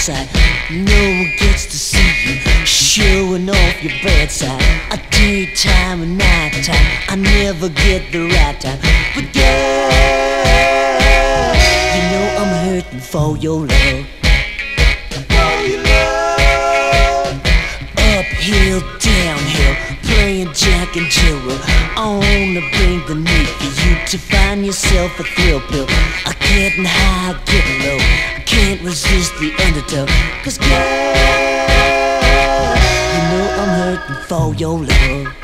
outside. No one gets to see you showing off your bad side. A daytime and nighttime, I never get the right time. But girl, you know I'm hurting for your love. Uphill, downhill, playing Jack and Jill. I wanna bring the need for you to find yourself a thrill pill. I'm getting high, getting low, I can't resist the undertow. Cause girl, you know I'm hurting for your love.